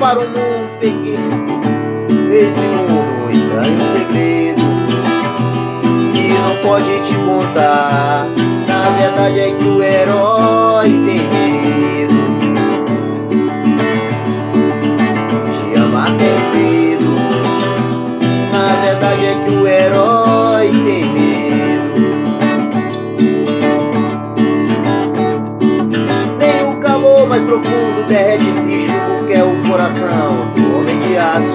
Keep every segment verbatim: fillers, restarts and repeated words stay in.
para um mundo pequeno. Esse mundo, um estranho segredo que não pode te contar. Na verdade é que o herói tem medo. Te amar tem medo. Na verdade é que o herói tem medo. Nem o calor mais profundo derrete esse chuvo que é o coração do homem de aço.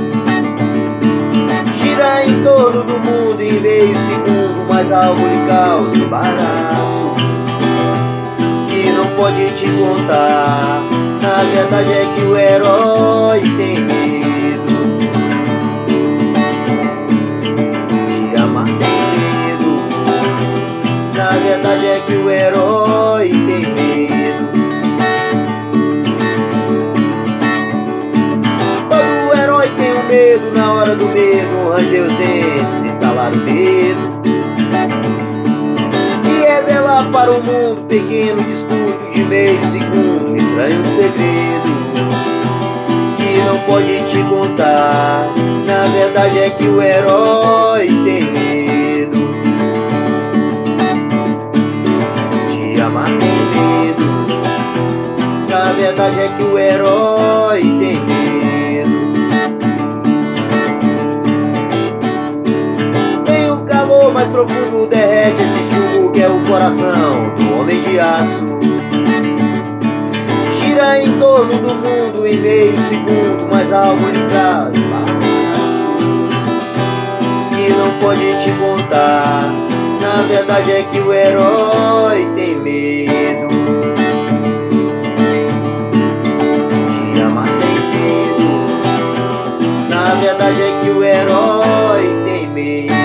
Gira em torno do mundo em meio segundo, mas algo lhe causa embaraço que não pode te contar. Na verdade é que o herói tem medo. De amar tem medo. Na verdade é que o herói tem medo. Todo herói tem um medo. Na hora do medo, ranger os dentes, estalar o dedo e revelar para o mundo pequeno descuido de meio segundo, um estranho segredo que não pode te contar. Na verdade é que o herói tem medo. De amar tem medo. Na verdade é que o herói tem medo. Nem o calor mais profundo derrete esse chuvo que é o coração do homem de aço. Gira em torno do mundo em meio segundo, mas algo lhe traz embaraço que não pode te contar. Na verdade é que o herói tem medo. De amar tem medo. Na verdade é que o herói tem medo.